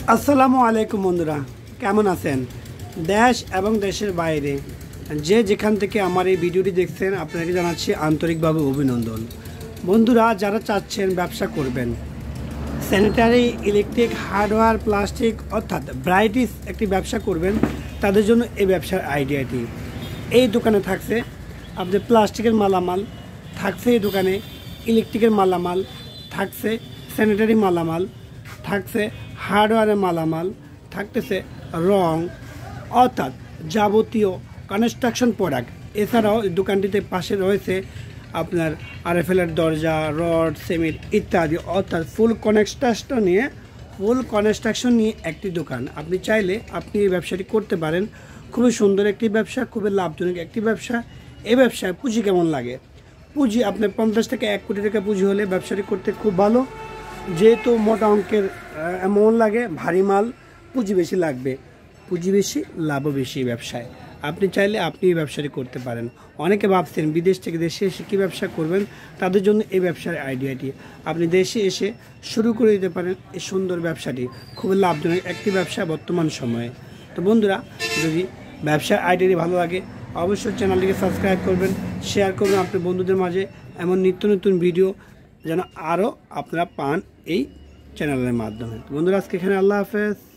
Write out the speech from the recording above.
আসসালামু আলাইকুম বন্ধুরা, কেমন আছেন? দেশ এবং দেশের বাইরে যে যেখান থেকে আমার এই ভিডিওটি দেখছেন আপনাকে জানাচ্ছি আন্তরিকভাবে অভিনন্দন। বন্ধুরা, যারা চাচ্ছেন ব্যবসা করবেন, স্যানিটারি, ইলেকট্রিক, হার্ডওয়্যার, প্লাস্টিক অর্থাৎ ভ্যারাইটিস একটি ব্যবসা করবেন, তাদের জন্য এই ব্যবসার আইডিয়াটি। এই দোকানে থাকছে আপনাদের প্লাস্টিকের মালামাল, থাকছে এই দোকানে ইলেকট্রিকের মালামাল, থাকছে স্যানিটারি মালামাল, থাকছে হার্ডওয়্যারের মালামাল, থাকতেছে রং অর্থাৎ যাবতীয় কনস্ট্রাকশন প্রোডাক্ট। এছাড়াও দোকানটিতে পাশে রয়েছে আপনার আরএফএলের দরজা, রড, সিমেন্ট ইত্যাদি, অর্থাৎ ফুল কনস্ট্রাকশন নিয়ে একটি দোকান। আপনি চাইলে আপনি এই ব্যবসাটি করতে পারেন। খুবই সুন্দর একটি ব্যবসা, খুবই লাভজনক একটি ব্যবসা। এই ব্যবসায় পুঁজি কেমন লাগে? পুঁজি আপনার 50 থেকে 1 কোটি টাকা পুঁজি হলে ব্যবসাটি করতে খুব ভালো। যেহেতু মোটা অঙ্কের অ্যামাউন্ট লাগে, ভারী মাল, পুঁজি বেশি লাগবে। পুঁজি বেশি, লাভও বেশি ব্যবসায়। আপনি চাইলে আপনি এই ব্যবসাটি করতে পারেন। অনেকে ভাবছেন বিদেশ থেকে দেশে এসে কী ব্যবসা করবেন, তাদের জন্য এই ব্যবসার আইডিয়াটি। আপনি দেশে এসে শুরু করে দিতে পারেন এই সুন্দর ব্যবসাটি। খুবই লাভজনক একটি ব্যবসা বর্তমান সময়ে। তো বন্ধুরা, যদি ব্যবসার আইডিয়াটি ভালো লাগে অবশ্যই চ্যানেলটিকে সাবস্ক্রাইব করবেন, শেয়ার করবেন আপনার বন্ধুদের মাঝে। এমন নিত্য নতুন ভিডিও যেন আরও আপনারা পান এই চ্যানেলের মাধ্যমে। বন্ধুরা, আজকে এখানে আল্লাহ হাফেজ।